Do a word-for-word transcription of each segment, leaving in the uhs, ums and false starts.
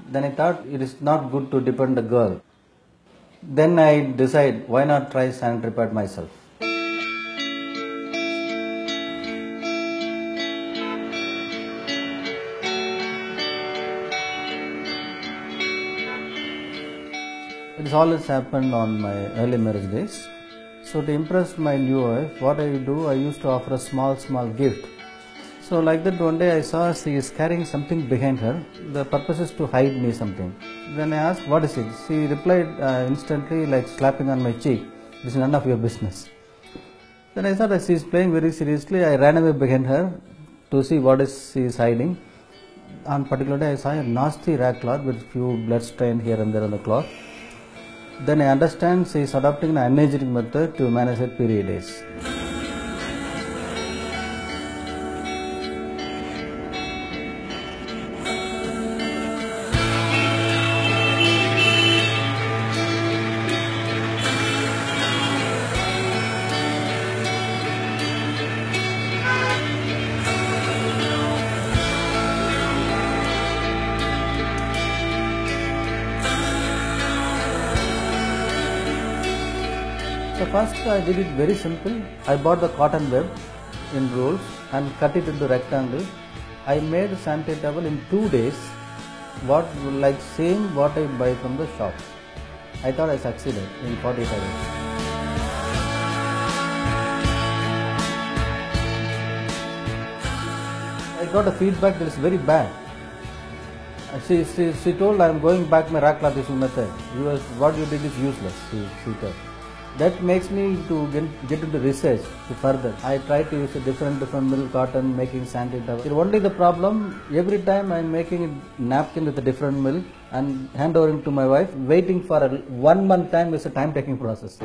Then I thought it is not good to depend the girl. Then I decide, why not try sanitary pad myself? It has always happened on my early marriage days. So to impress my new wife, what I do, I used to offer a small, small gift. So like that one day I saw she is carrying something behind her. The purpose is to hide me something. Then I asked, what is it? She replied uh, instantly, like slapping on my cheek, this is none of your business. Then I thought that she is playing very seriously. I ran away behind her to see what is she is hiding. On particular day I saw a nasty rag cloth with few blood stain here and there on the cloth. Then I understand she is adopting an unhygienic method to manage her period days. So first I did it very simple. I bought the cotton web in rolls and cut it into rectangle. I made sanitary towel in two days, what like same what I buy from the shop. I thought I succeeded in forty-eight hours. I got a feedback that is very bad. She, she, she told, I am going back my rag cloth using method. You was, what you did is useless, she, she told. That makes me to get, get into research to further. I try to use a different different milk cotton, making sanitary towel. Only the problem, every time I am making a napkin with a different milk and hand over to my wife, waiting for a one month time is a time taking process.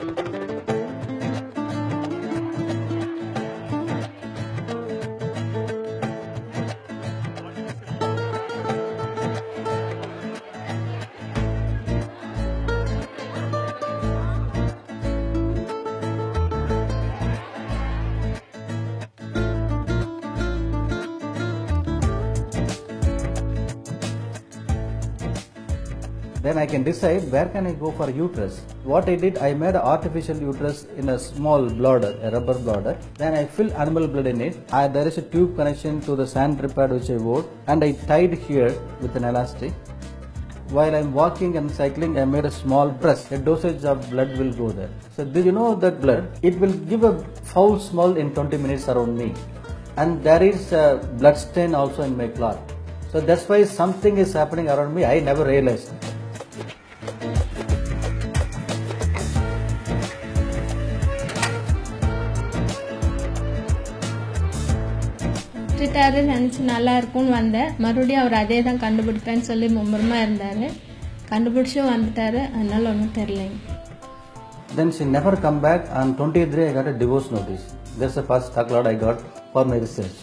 Then I can decide where can I go for uterus. What I did, I made an artificial uterus in a small bladder, a rubber bladder. Then I filled animal blood in it. I, there is a tube connection to the sanitary pad which I wore, and I tied here with an elastic. While I am walking and cycling, I made a small press. A dosage of blood will go there. So do you know that blood? It will give a foul smell in twenty minutes around me. And there is a blood stain also in my cloth. So that's why something is happening around me. I never realized. விட்டுட்டாரு நினச்சி நல்லா இருக்கும்னு வந்தேன். மறுபடியும் அவர் அதே தான் கண்டுபிடிப்பேன்னு சொல்லி மும்முரமாக இருந்தார். கண்டுபிடிச்சும் வந்துட்டாரு. அதனால ஒன்றும் தெரியலைங்க. Then she never come back. On twentieth day I got a divorce notice. That's the first chocolate I got for my research.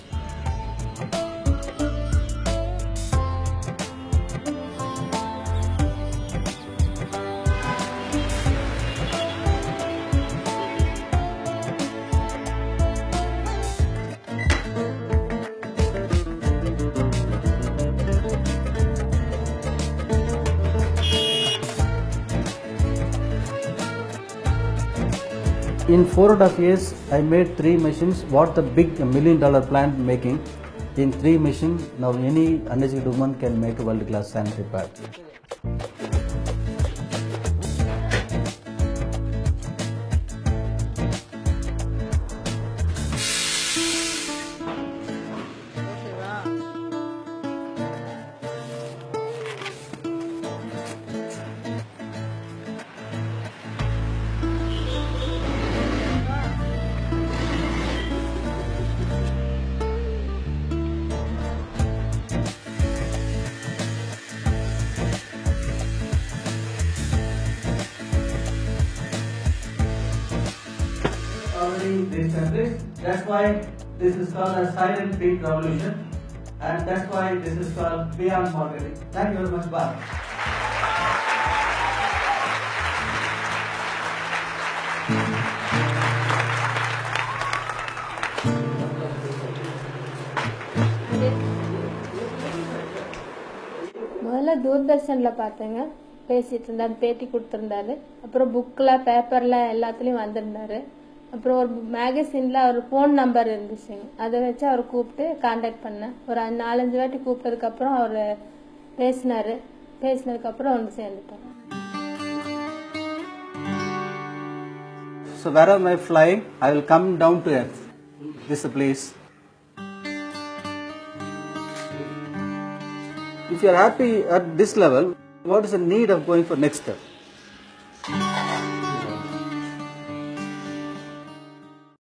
In four and a half years, I made three machines. What the big million dollar plant making in three machines. Now any uneducated woman can make a world class sanitary pad. This and this. That's why this is called a silent peak revolution, and that's why this is called beyond marketing. Thank you very much. Bye. முதல்ல தூர்தர்ஷனில் பார்த்தேங்க, பேசிகிட்டு இருந்தார், பேட்டி கொடுத்துருந்தாரு. அப்புறம் புக்கில் பேப்பரில் எல்லாத்துலேயும் வந்திருந்தாரு. அப்புறம் ஒரு மேகசினில் அவர் ஃபோன் நம்பர் இருந்துச்சுங்க, அதை வச்சு அவர் கூப்பிட்டு காண்டாக்ட் பண்ணேன். ஒரு நாலஞ்சு வாட்டி கூப்பிட்டதுக்கப்புறம் அவர் பேசினார். பேசினதுக்கப்புறம் வந்து சேர்ந்துட்டார். So wherever I fly, I will come down to earth. This is the place. If you are happy at this level, what is the need of going for next step?